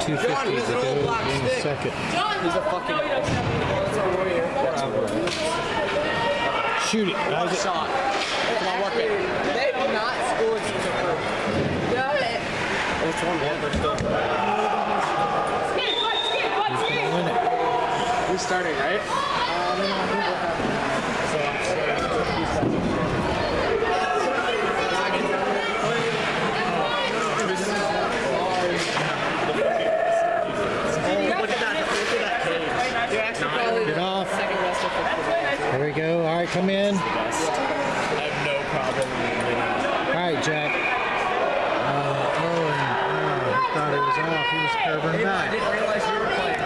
250 to go in second. He's a fucking Shoot it. Guys. shot. Come on, work it. They've not scored since the first. Got it. Which one? Who's going to win it? Who's starting, right? Get off. There we go. All right, come in. I have no problem. All right, Jack. I thought it was off. He was curving back. I didn't realize you were playing.